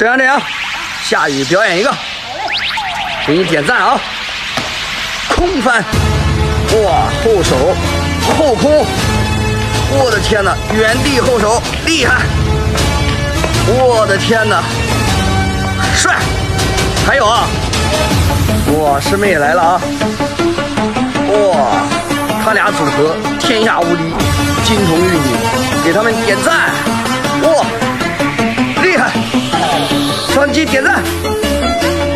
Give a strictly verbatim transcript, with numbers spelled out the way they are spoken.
这样这样，下雨表演一个，给你点赞啊！空翻，哇，后手后空，我的天哪，原地后手厉害！我的天哪，帅！还有啊，哇，师妹也来了啊！哇，他俩组合天下无敌，金童玉女，给他们点赞！哇，厉害！双击点赞！